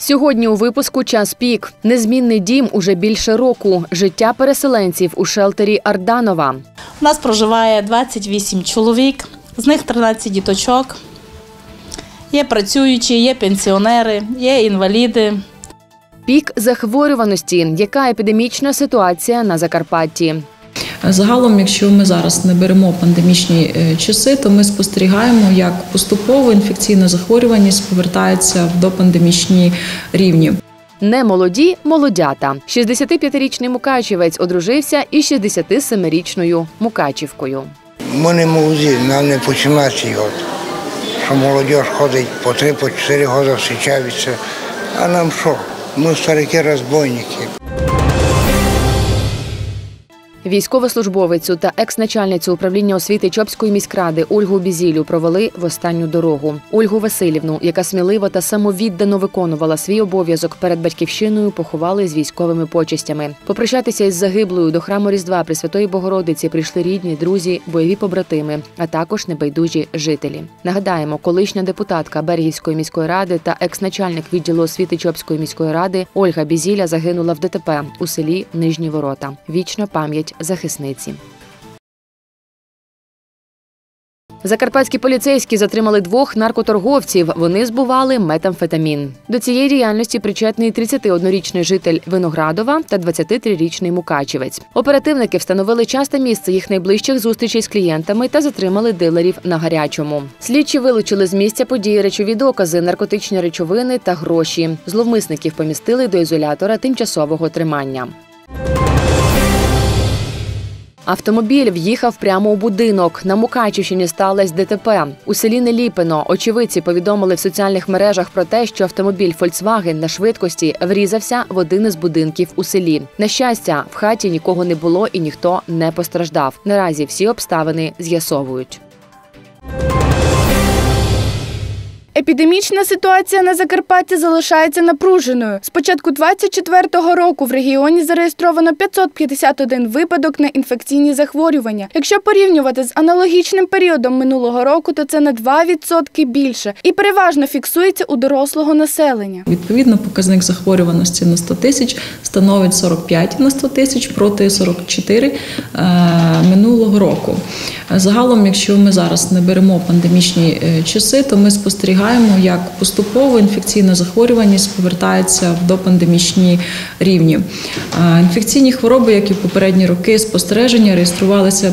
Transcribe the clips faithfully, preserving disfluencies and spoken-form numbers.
Сьогодні у випуску «Час пік». Незмінний дім уже більше року. Життя переселенців у шелтері Арданова. У нас проживає двадцять вісім чоловік, з них тринадцять діточок. Є працюючі, є пенсіонери, є інваліди. Пік захворюваності. Яка епідемічна ситуація на Закарпатті? Загалом, якщо ми зараз не беремо пандемічні часи, то ми спостерігаємо, як поступово інфекційна захворюваність повертається в допандемічні рівні. Не молоді – молодята. шістдесятип'ятирічний мукачівець одружився із шістдесятисемирічною мукачівкою. Ми не молоді, нам не по сімнадцять років. Що молодь ходить по три, по чотири роки зустрічаються. А нам що? Ми старики-розбойники. Військовослужбовицю та екс-начальницю управління освіти Чопської міськради Ольгу Бізілю провели в останню дорогу. Ольгу Василівну, яка сміливо та самовіддано виконувала свій обов'язок перед батьківщиною, поховали з військовими почестями. Попрощатися із загиблою до храму Різдва Пресвятої Богородиці прийшли рідні, друзі, бойові побратими, а також небайдужі жителі. Нагадаємо, колишня депутатка Берегівської міської ради та екс-начальник відділу освіти Чопської міської ради Ольга Бізіля загинула в ДТП у селі Нижні Ворота. Вічна пам'ять захисниці. Закарпатські поліцейські затримали двох наркоторговців. Вони збували метамфетамін. До цієї діяльності причетний тридцятиоднорічний житель Виноградова та двадцятитрирічний мукачівець. Оперативники встановили час та місце їх найближчих зустрічей з клієнтами та затримали дилерів на гарячому. Слідчі вилучили з місця події речові докази, наркотичні речовини та гроші. Зловмисників помістили до ізолятора тимчасового тримання. Автомобіль в'їхав прямо у будинок. На Мукачівщині сталося ДТП. У селі Неліпино очевидці повідомили в соціальних мережах про те, що автомобіль «Фольксваген» на швидкості врізався в один із будинків у селі. На щастя, в хаті нікого не було і ніхто не постраждав. Наразі всі обставини з'ясовують. Епідемічна ситуація на Закарпатті залишається напруженою. З початку двадцять четвертого року в регіоні зареєстровано п'ятсот п'ятдесят один випадок на інфекційні захворювання. Якщо порівнювати з аналогічним періодом минулого року, то це на два відсотки більше і переважно фіксується у дорослого населення. Відповідно, показник захворюваності на сто тисяч становить сорок п'ять на сто тисяч проти сорок чотири минулого року. Загалом, якщо ми зараз не беремо пандемічні часи, то ми спостерігаємо, як поступово інфекційна захворюваність повертається в допандемічні рівні. Інфекційні хвороби, як і в попередні роки, спостереження реєструвалися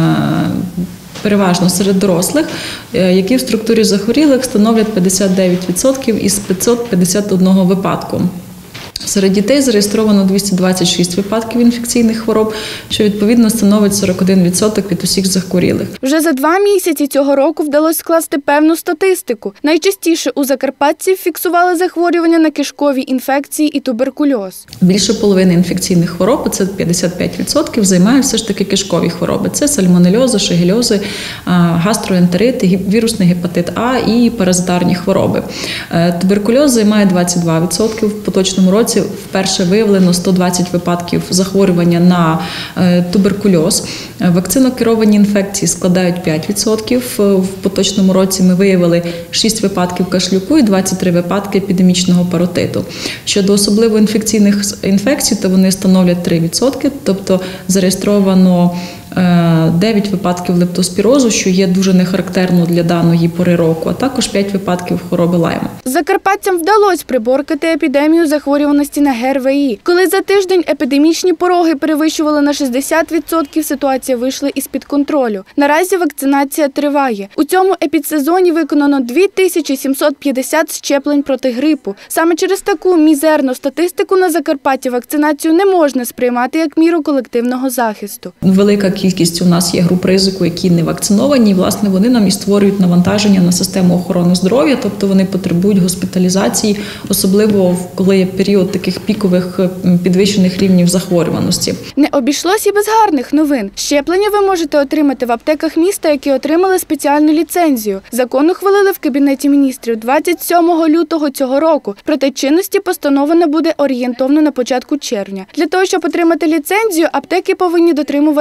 переважно серед дорослих, які в структурі захворілих становлять п'ятдесят дев'ять відсотків із п'ятсот п'ятдесят одного випадку. Серед дітей зареєстровано двісті двадцять шість випадків інфекційних хвороб, що відповідно становить сорок один відсоток від усіх захворілих. Вже за два місяці цього року вдалося скласти певну статистику. Найчастіше у закарпатців фіксували захворювання на кишкові інфекції і туберкульоз. Більше половини інфекційних хвороб, це п'ятдесят п'ять відсотків, займають все ж таки кишкові хвороби. Це сальмонельози, шигельози, гастроентерити, вірусний гепатит А і паразитарні хвороби. Туберкульоз займає двадцять два відсотки в поточному році. Вперше виявлено сто двадцять випадків захворювання на туберкульоз. Вакцинокеровані інфекції складають п'ять відсотків. В поточному році ми виявили шість випадків кашлюку і двадцять три випадки епідемічного паротиту. Щодо особливо інфекційних інфекцій, то вони становлять три відсотки, тобто зареєстровано дев'ять випадків лептоспірозу, що є дуже нехарактерно для даної пори року, а також п'ять випадків хвороби Лайма. Закарпатцям вдалося приборкати епідемію захворюваності на ГРВІ. Коли за тиждень епідемічні пороги перевищували на шістдесят відсотків, ситуація вийшла із-під контролю. Наразі вакцинація триває. У цьому епідсезоні виконано дві тисячі сімсот п'ятдесят щеплень проти грипу. Саме через таку мізерну статистику на Закарпатті вакцинацію не можна сприймати як міру колективного захисту. Велика кількість у нас є груп ризику, які не вакциновані, і, власне, вони нам і створюють навантаження на систему охорони здоров'я, тобто вони потребують госпіталізації, особливо коли є період таких пікових підвищених рівнів захворюваності. Не обійшлось і без гарних новин. Щеплення ви можете отримати в аптеках міста, які отримали спеціальну ліцензію. Закон ухвалили в Кабінеті міністрів двадцять сьомого лютого цього року, проте чинності постанова набуде орієнтовно на початку червня. Для того, щоб отримати ліцензію, аптеки повинні дотримуватись певних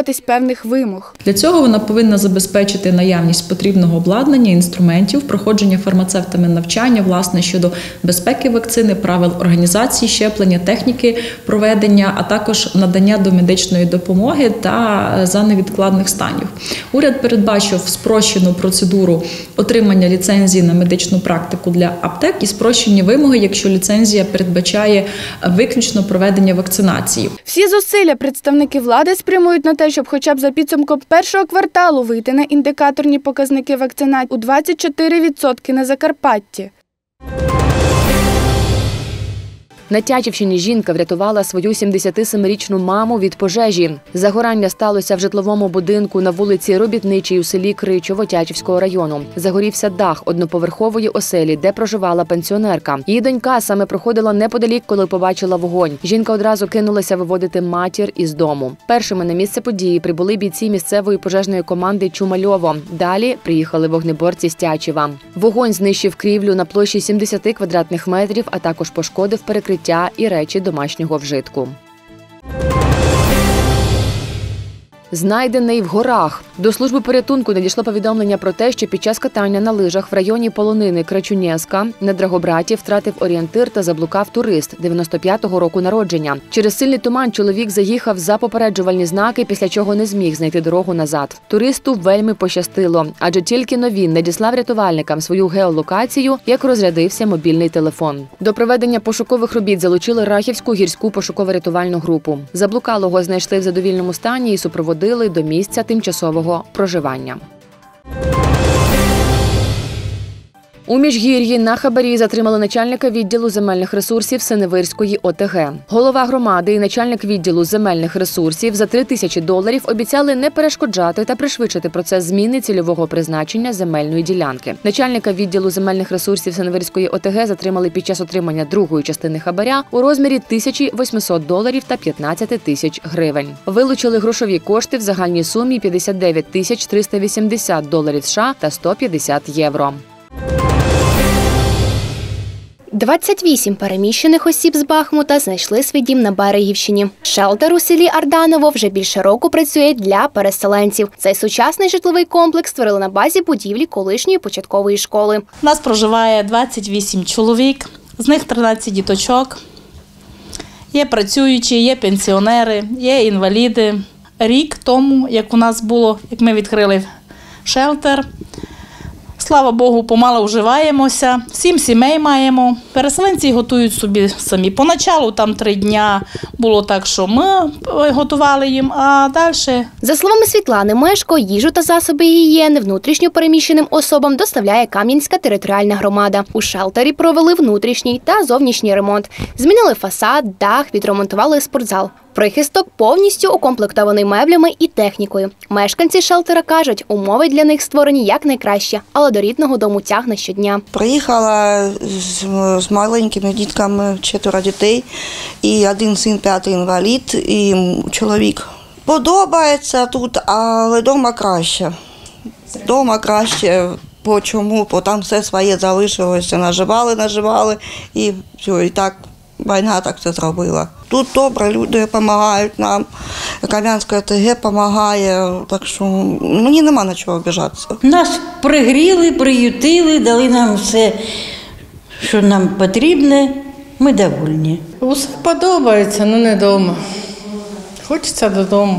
певних вимог. Для цього вона повинна забезпечити наявність потрібного обладнання, інструментів, проходження фармацевтами навчання, власне, щодо безпеки вакцини, правил організації щеплення, техніки проведення, а також надання домедичної допомоги та за невідкладних станів. Уряд передбачив спрощену процедуру отримання ліцензії на медичну практику для аптек і спрощені вимоги, якщо ліцензія передбачає виключно проведення вакцинації. Всі зусилля представники влади спрямують на те, щоб хоча б за підсумком першого кварталу вийти на індикаторні показники вакцинації у двадцять чотири відсотки на Закарпатті. На Тячівщині жінка врятувала свою сімдесятисемирічну маму від пожежі. Загорання сталося в житловому будинку на вулиці Робітничій у селі Кричово Тячівського району. Загорівся дах одноповерхової оселі, де проживала пенсіонерка. Її донька саме проходила неподалік, коли побачила вогонь. Жінка одразу кинулася виводити матір із дому. Першими на місце події прибули бійці місцевої пожежної команди «Чумальово». Далі приїхали вогнеборці з Тячева. Вогонь знищив крівлю на площі сімдесят квадратних метрів, а також пошкодив перекриття і речі домашнього вжитку. Знайдений в горах. До служби порятунку надійшло повідомлення про те, що під час катання на лижах в районі полонини Крачунєска на Драгобраті втратив орієнтир та заблукав турист дев'яносто п'ятого року народження. Через сильний туман чоловік заїхав за попереджувальні знаки, після чого не зміг знайти дорогу назад. Туристу вельми пощастило, адже тільки но він надіслав рятувальникам свою геолокацію, як розрядився мобільний телефон. До проведення пошукових робіт залучили Рахівську гірську пошуково-рятувальну групу. Заблукалого знайшли в задовільному стані і супроводили до місця тимчасового проживання. У Міжгір'ї на хабарі затримали начальника відділу земельних ресурсів Синевирської О Те Ге. Голова громади і начальник відділу земельних ресурсів за три тисячі доларів обіцяли не перешкоджати та пришвидшити процес зміни цільового призначення земельної ділянки. Начальника відділу земельних ресурсів Синевирської О Те Ге затримали під час отримання другої частини хабаря у розмірі тисяча вісімсот доларів та п'ятнадцять тисяч гривень. Вилучили грошові кошти в загальній сумі п'ятдесят дев'ять тисяч триста вісімдесят доларів США та сто п'ятдесят євро. двадцять вісім переміщених осіб з Бахмута знайшли свій дім на Берегівщині. Шелтер у селі Арданово вже більше року працює для переселенців. Цей сучасний житловий комплекс створили на базі будівлі колишньої початкової школи. У нас проживає двадцять вісім чоловік, з них тринадцять діточок. Є працюючі, є пенсіонери, є інваліди. Рік тому, як у нас було, як ми відкрили шелтер, слава Богу, помало вживаємося, сім сімей маємо. Переселенці готують собі самі. Поначалу там три дня було так, що ми готували їм, а далі... За словами Світлани Мешко, їжу та засоби гігієни внутрішньо переміщеним особам доставляє Кам'янська територіальна громада. У шелтері провели внутрішній та зовнішній ремонт. Змінили фасад, дах, відремонтували спортзал. Прихисток повністю укомплектований меблями і технікою. Мешканці шелтера кажуть, умови для них створені якнайкраще, але до рідного дому тягне щодня. Приїхала з, з маленькими дітками, четверо дітей, і один син п'ятий інвалід, і чоловік. Подобається тут, але вдома краще. Вдома краще. По чому? Бо там все своє залишилося. Наживали, наживали, і все, і так. Війна так це зробила. Тут добре, люди допомагають нам, Кам'янська О Те Ге допомагає, так що мені нема на чого обіжатися. Нас пригріли, приютили, дали нам все, що нам потрібне, ми довольні. Усе подобається, але не вдома. Хочеться додому.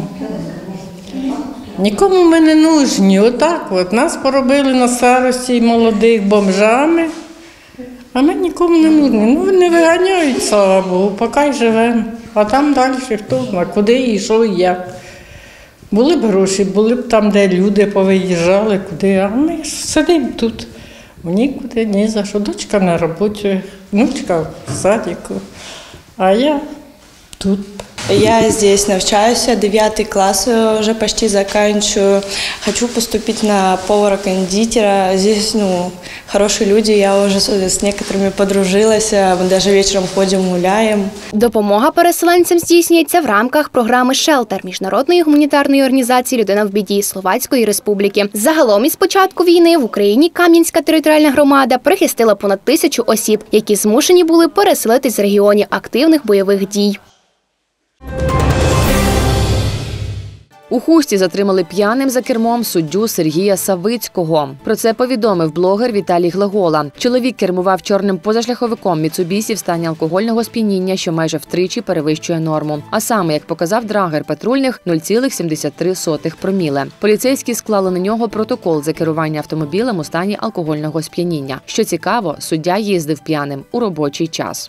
Нікому ми не нужні. Отак от. Нас поробили на старості молодих бомжами. А ми нікому не нужні. Ну, не виганяють, слава Богу, поки й живемо. А там далі хто знає, куди і що і як. Були б гроші, були б там, де люди повиїжджали, куди. А ми сидимо тут. Нікуди, ні за що. Дочка на роботі, внучка в садику, а я тут. Я здесь навчаюся, дев'ятий клас вже почти заканчиваю. Хочу поступити на повара-кондитера. Здесь, ну, хороші люди, я вже з некоторыми подружилася, ми навіть вечором ходимо, гуляємо. Допомога переселенцям здійснюється в рамках програми «Шелтер» міжнародної гуманітарної організації «Людина в біді» Словацької Республіки. Загалом із початку війни в Україні Кам'янська територіальна громада прихистила понад тисячу осіб, які змушені були переселитись з регіонів активних бойових дій. У Хусті затримали п'яним за кермом суддю Сергія Савицького. Про це повідомив блогер Віталій Глагола. Чоловік кермував чорним позашляховиком Міцубісі в стані алкогольного сп'яніння, що майже втричі перевищує норму. А саме, як показав драгер патрульних, нуль цілих сімдесят три сотих проміле. Поліцейські склали на нього протокол за керування автомобілем у стані алкогольного сп'яніння. Що цікаво, суддя їздив п'яним у робочий час.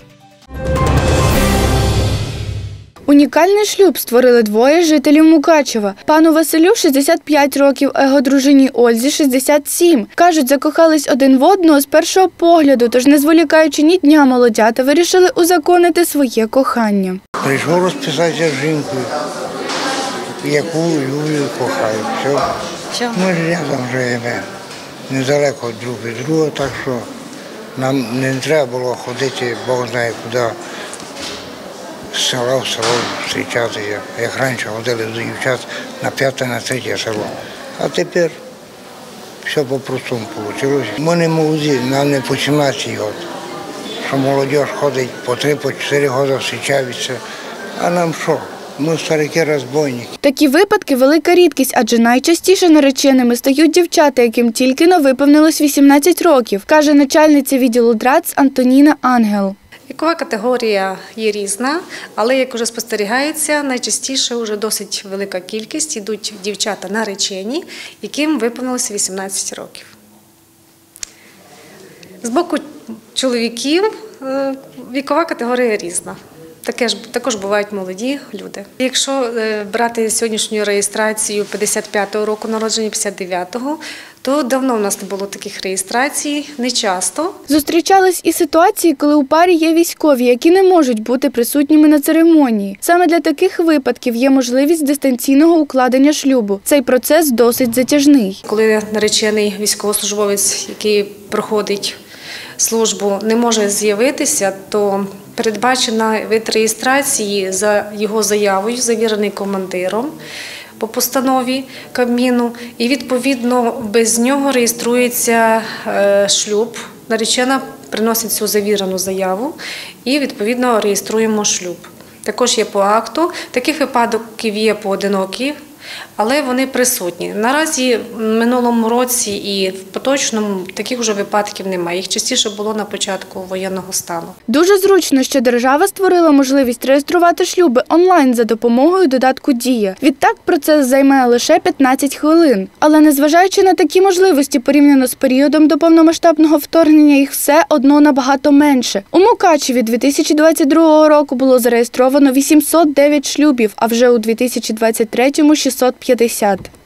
Унікальний шлюб створили двоє жителів Мукачева. Пану Василю шістдесят п'ять років, а його дружині Ользі шістдесят сім. Кажуть, закохались один в одного з першого погляду, тож не зволікаючи ні дня, молодята вирішили узаконити своє кохання. Прийшов розписатися з жінкою, яку люблю і кохаю. Все. Все. Ми ж рядом живемо, недалеко друг від друга, так що нам не треба було ходити, Бог знає куди. З села в село зустрічатися, як раніше ходили до дівчат на п'яте, на третє село. А тепер все по-простому вийшло. Ми не молоді, нам не по сімнадцять років, що молодь ходить по три, по чотири роки зустрічаються. А нам що? Ми старики-розбойники. Такі випадки – велика рідкість, адже найчастіше нареченими стають дівчата, яким тільки-но виповнилось вісімнадцять років, каже начальниця відділу ДРАЦ Антоніна Ангел. Вікова категорія є різна, але, як вже спостерігається, найчастіше вже досить велика кількість йдуть дівчата наречені, яким виповнилося вісімнадцять років. З боку чоловіків вікова категорія різна. Таке ж, також бувають молоді люди. Якщо брати сьогоднішню реєстрацію п'ятдесят п'ятого року народження, п'ятдесят дев'ятого, то давно в нас не було таких реєстрацій, не часто. Зустрічались і ситуації, коли у парі є військові, які не можуть бути присутніми на церемонії. Саме для таких випадків є можливість дистанційного укладення шлюбу. Цей процес досить затяжний. Коли наречений військовослужбовець, який проходить службу, не може з'явитися, то передбачена вид реєстрації за його заявою, завірений командиром по постанові Кабміну, і відповідно без нього реєструється шлюб. Наречена приносить цю завірену заяву і відповідно реєструємо шлюб. Також є по акту, таких випадків є поодинокі, але вони присутні. Наразі в минулому році і в поточному таких вже випадків немає. Їх частіше було на початку воєнного стану. Дуже зручно, що держава створила можливість реєструвати шлюби онлайн за допомогою додатку «Дія». Відтак процес займе лише п'ятнадцять хвилин. Але незважаючи на такі можливості, порівняно з періодом до повномасштабного вторгнення, їх все одно набагато менше. У Мукачеві дві тисячі двадцять другого року було зареєстровано вісімсот дев'ять шлюбів, а вже у дві тисячі двадцять третьому – шістсот п'ятдесят.